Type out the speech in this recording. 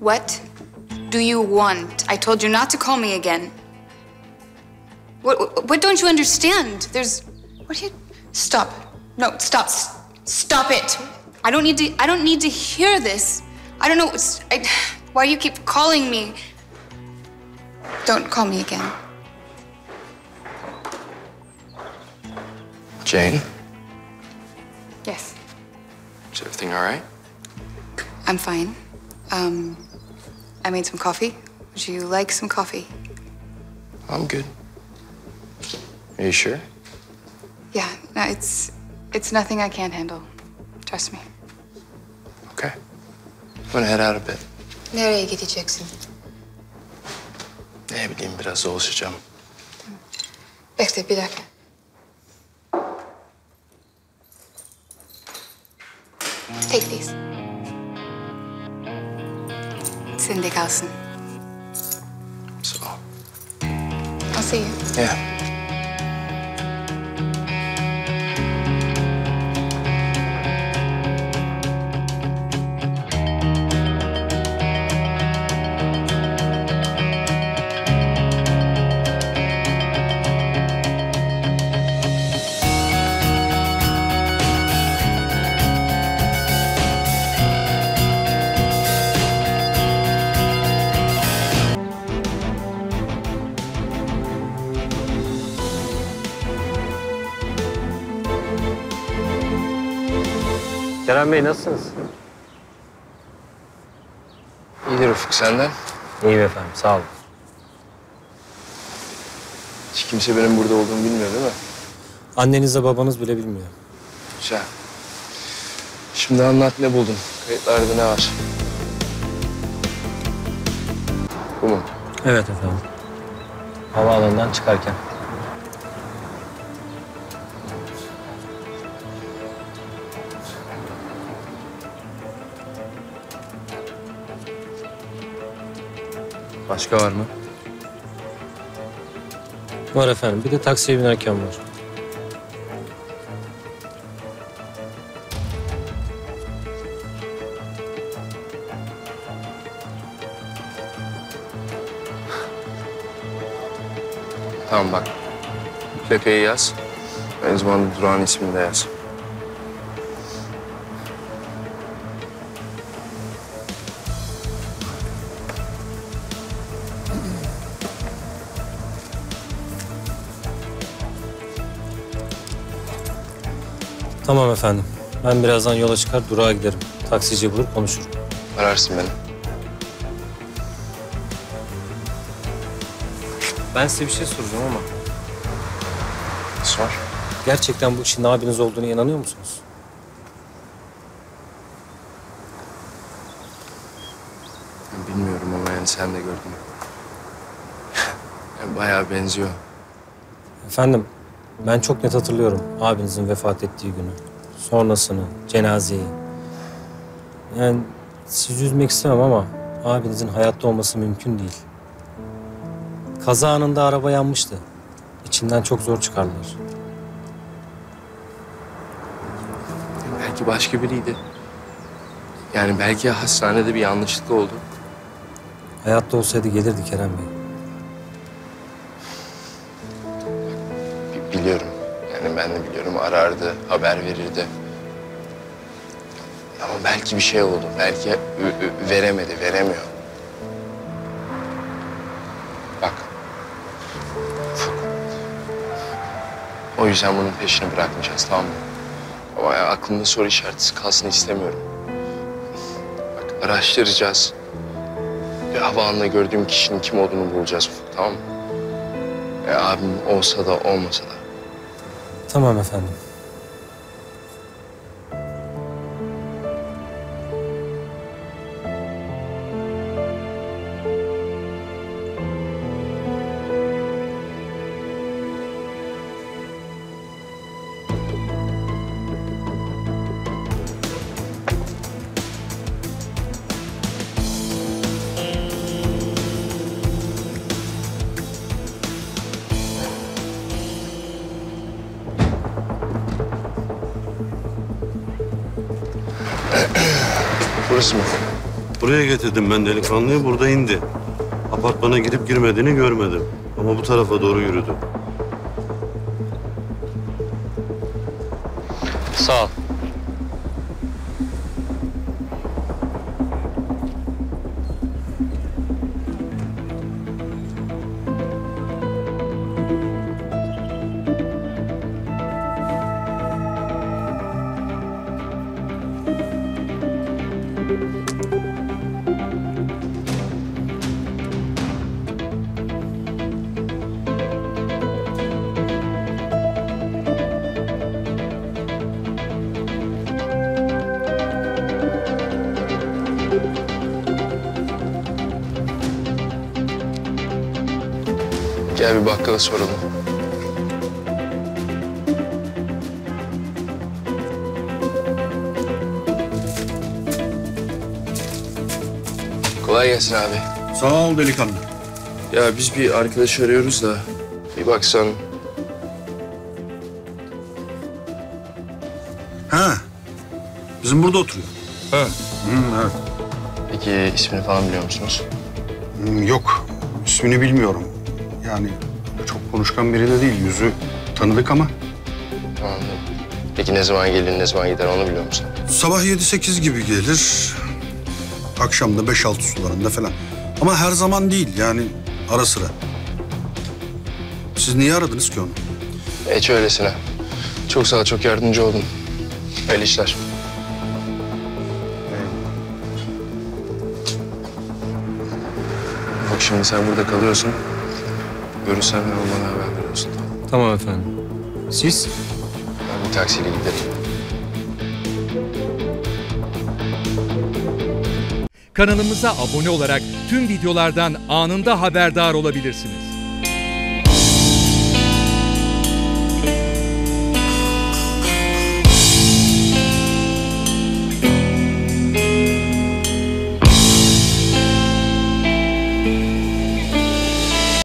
What do you want? I told you not to call me again. What don't you understand? What do you... Stop. No, stop. Stop it. I don't need to hear this. I don't know, why do you keep calling me? Don't call me again. Jane? Yes. Is everything all right? I'm fine. I made some coffee. Would you like some coffee? I'm good. Are you sure? Yeah, no, it's nothing I can't handle. Trust me. Okay. I'm gonna head out a bit. Nereye gideceksin? Ne bileyim, biraz dolaşacağım. Bekle bir dakika. Take these. Senin de kalsın. So. I'll see you. Yeah. Kerem Bey nasılsınız? İyidir Ufuk, senden? İyiyim efendim, sağ olun. Hiç kimse benim burada olduğumu bilmiyor değil mi? Annenizle babanız bile bilmiyor. Güzel. Şimdi anlat, ne buldun? Kayıtlarda ne var? Bu mu? Evet efendim. Havaalanından çıkarken. Başka var mı? Var efendim, bir de taksiye binerken var. Tamam bak. Plakayı yaz. Aynı zamanda durağın ismini de yaz. Tamam efendim. Ben birazdan yola çıkar, durağa giderim. Taksici bulup konuşurum. Ararsın beni. Ben size bir şey soracağım ama... Sor. Gerçekten bu işin abiniz olduğunu inanıyor musunuz? Bilmiyorum ama yani sen de gördün. Yani bayağı benziyor. Efendim, ben çok net hatırlıyorum abinizin vefat ettiği günü. Sonrasını, cenazeyi. Yani sizi üzmek istemem ama abinizin hayatta olması mümkün değil. Kaza anında araba yanmıştı. İçinden çok zor çıkardılar. Belki başka biriydi. Yani belki hastanede bir yanlışlık oldu. Hayatta olsaydı gelirdi Kerem Bey. Biliyorum. Yani ben de biliyorum. Arardı, haber verirdi. Ama belki bir şey oldu. Belki veremedi, veremiyor. Bak. Ufuk. O yüzden bunun peşini bırakmayacağız, tamam mı? Ama ya aklımda soru işareti kalsın istemiyorum. Bak, araştıracağız. Ve havaalanında gördüğüm kişinin kim olduğunu bulacağız Ufuk, tamam mı? Abim olsa da olmasa da. Tamam efendim. Burası mı? Buraya getirdim ben delikanlıyı, burada indi. Apartmana girip girmediğini görmedim. Ama bu tarafa doğru yürüdü. Sağ ol. Gel bir bakkala soralım. Kolay gelsin abi. Sağ ol delikanlı. Ya biz bir arkadaş arıyoruz da bir baksan. Ha, bizim burada oturuyor. Ha. Evet. Peki ismini falan biliyor musunuz? Yok, ismini bilmiyorum. Yani çok konuşkan biri de değil, yüzü tanıdık ama. Anladım. Peki ne zaman gelir, ne zaman gider onu biliyor musun? Sabah 7-8 gibi gelir, akşam da 5-6 sularında falan. Ama her zaman değil, yani ara sıra. Siz niye aradınız ki onu? Hiç öylesine. Çok sağ ol, çok yardımcı oldun. Hayırlı işler. Bak şimdi sen burada kalıyorsun. Görürsen hemen bana haber veriyorsun. Tamam efendim. Siz? Ben bir taksiyle giderim. Kanalımıza abone olarak tüm videolardan anında haberdar olabilirsiniz.